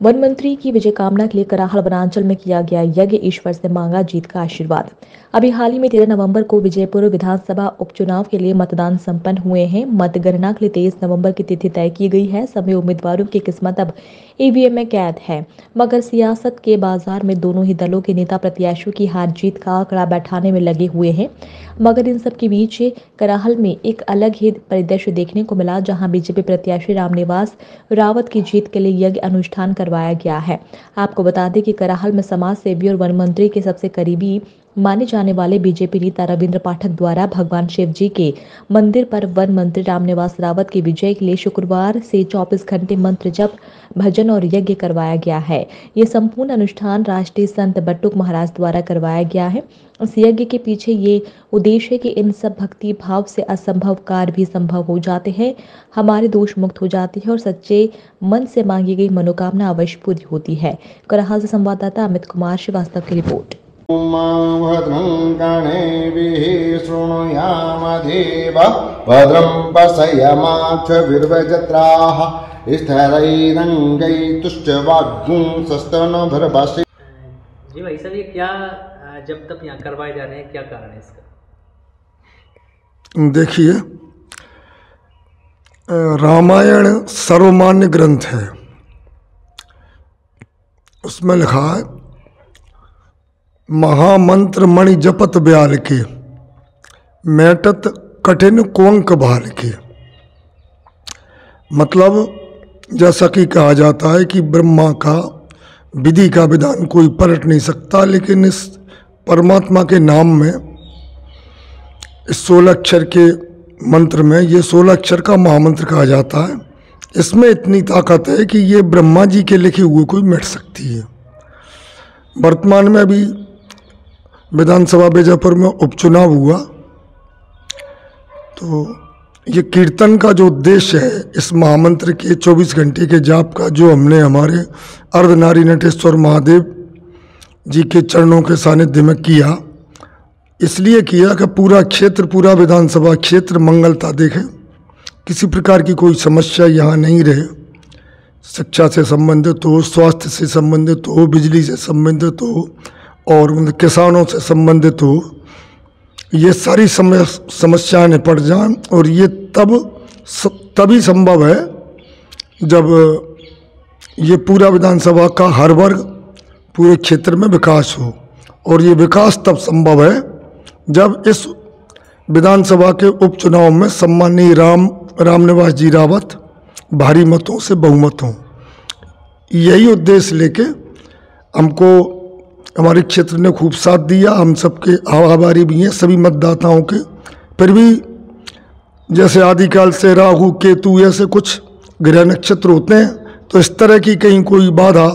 One मंत्री की विजय कामना के लिए कराहल वनांचल में किया गया यज्ञ, ईश्वर से मांगा जीत का आशीर्वाद। अभी हाल ही में 13 नवंबर को विजयपुर विधानसभा उपचुनाव के लिए मतदान संपन्न हुए हैं। मतगणना के लिए 23 नवंबर की तिथि तय की गई है। सभी उम्मीदवारों की किस्मत अब ईवीएम में कैद है, मगर सियासत के बाजार में दोनों ही दलों के नेता प्रत्याशियों की हार जीत का आंकड़ा बैठाने में लगे हुए हैं। मगर इन सब के बीच कराहल में एक अलग ही परिदृश्य देखने को मिला, जहां बीजेपी प्रत्याशी रामनिवास रावत की जीत के लिए यज्ञ अनुष्ठान करवाया गया है। आपको बता दें कि कराहल में समाज सेवी और वन मंत्री के सबसे करीबी माने जाने वाले बीजेपी नेता रविंद्र पाठक द्वारा भगवान शिव जी के मंदिर पर वन मंत्री रामनिवास रावत की विजय के लिए शुक्रवार से 24 घंटे मंत्र जप, भजन और यज्ञ करवाया गया है। ये संपूर्ण अनुष्ठान राष्ट्रीय संत बटुक महाराज द्वारा करवाया गया है। इस यज्ञ के पीछे ये उद्देश्य है कि इन सब भक्ति भाव से असंभव कार्य भी संभव हो जाते हैं, हमारे दोष मुक्त हो जाती है और सच्चे मन से मांगी गई मनोकामना अवश्य पूरी होती है। कराहल से संवाददाता अमित कुमार श्रीवास्तव की रिपोर्ट। भद्रं कर्णेभिः शृणुयामदेवः भद्रं पश्येमाक्षभिर्यजत्राः स्थिरैरङ्गैस्तुष्टुवागुंसस्तनूभिर्भाषते। जी भाई साहब, ये क्या जब तक यहाँ करवाए जा रहे हैं, क्या कारण है इसका? देखिए, रामायण सर्वमान्य ग्रंथ है। उसमें लिखा है, महामंत्र मणि जपत ब्याल के, मैटत कठिन कुंक भाल के। मतलब जैसा कि कहा जाता है कि ब्रह्मा का विधि का विधान कोई पलट नहीं सकता, लेकिन इस परमात्मा के नाम में, इस 16 अक्षर के मंत्र में, ये 16 अक्षर का महामंत्र कहा जाता है। इसमें इतनी ताकत है कि ये ब्रह्मा जी के लिखे हुए कोई मिट सकती है। वर्तमान में अभी विधानसभा बीजापुर में उपचुनाव हुआ, तो ये कीर्तन का जो उद्देश्य है, इस महामंत्र के 24 घंटे के जाप का, जो हमने हमारे अर्धनारी नटेश्वर महादेव जी के चरणों के सानिध्य में किया, इसलिए किया कि पूरा क्षेत्र, पूरा विधानसभा क्षेत्र मंगलता देखे, किसी प्रकार की कोई समस्या यहाँ नहीं रहे। शिक्षा से संबंधित हो, स्वास्थ्य से संबंधित हो, बिजली से संबंधित हो और किसानों से संबंधित हो, ये सारी समस्याएं निपट जाएं। और ये तभी संभव है जब ये पूरा विधानसभा का हर वर्ग, पूरे क्षेत्र में विकास हो। और ये विकास तब संभव है जब इस विधानसभा के उपचुनाव में सम्माननीय रामनिवास जी रावत भारी मतों से बहुमत हों। यही उद्देश्य लेके हमको हमारे क्षेत्र ने खूब साथ दिया। हम सबके आभारी भी हैं, सभी मतदाताओं के। फिर भी जैसे आदिकाल से राहु केतु ऐसे कुछ ग्रह नक्षत्र होते हैं, तो इस तरह की कहीं कोई बाधा,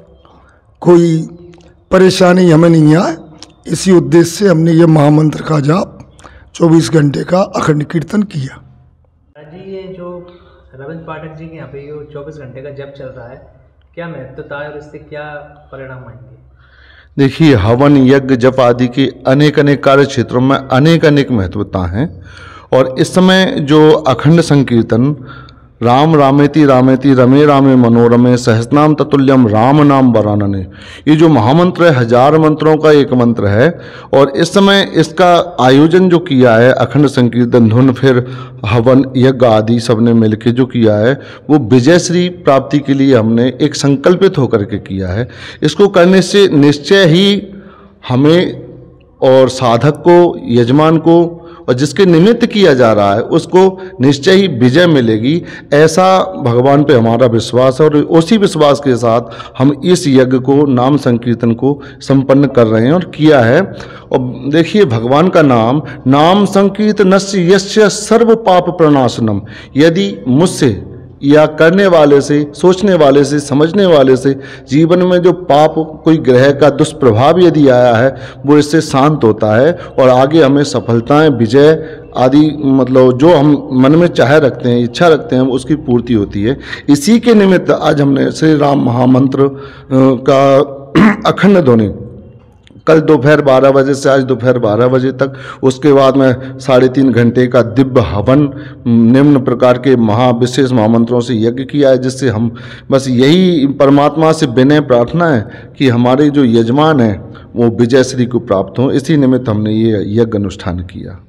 कोई परेशानी हमें नहीं आए, इसी उद्देश्य से हमने ये महामंत्र का जाप 24 घंटे का अखंड कीर्तन किया। जी, ये जो रविंद्र पाठक जी के यहाँ पे ये 24 घंटे का जप चल रहा है, क्या महत्वता है और इससे क्या परिणाम आएंगे? देखिए, हवन यज्ञ जप आदि के अनेक अनेक कार्य क्षेत्रों में अनेक अनेक महत्वता हैं। और इस समय जो अखंड संकीर्तन राम रामेति रामेति रमे रामे मनोरमे सहस्रनाम ततुल्यम राम नाम वरानने, ये जो महामंत्र है, 1000 मंत्रों का एक मंत्र है। और इस समय इसका आयोजन जो किया है, अखंड संकीर्तन धुन, फिर हवन यज्ञ आदि सबने मिलकर जो किया है, वो विजयश्री प्राप्ति के लिए हमने एक संकल्पित होकर के किया है। इसको करने से निश्चय ही हमें और साधक को, यजमान को, और जिसके निमित्त किया जा रहा है उसको निश्चय ही विजय मिलेगी, ऐसा भगवान पे हमारा विश्वास है। और उसी विश्वास के साथ हम इस यज्ञ को, नाम संकीर्तन को संपन्न कर रहे हैं और किया है। और देखिए, भगवान का नाम संकीर्तनस्य यस्य सर्व पाप प्रणाशनम, यदि मुझसे या करने वाले से, सोचने वाले से, समझने वाले से जीवन में जो पाप, कोई ग्रह का दुष्प्रभाव यदि आया है, वो इससे शांत होता है और आगे हमें सफलताएं, विजय आदि, मतलब जो हम मन में चाह रखते हैं, इच्छा रखते हैं, उसकी पूर्ति होती है। इसी के निमित्त आज हमने श्री राम महामंत्र का अखंड ध्वनि कल दोपहर 12 बजे से आज दोपहर 12 बजे तक। उसके बाद में 3.5 घंटे का दिव्य हवन निम्न प्रकार के विशेष महामंत्रों से यज्ञ किया है, जिससे हम बस यही परमात्मा से विनय प्रार्थना है कि हमारे जो यजमान हैं वो विजय श्री को प्राप्त हों। इसी निमित्त हमने ये यज्ञ अनुष्ठान किया।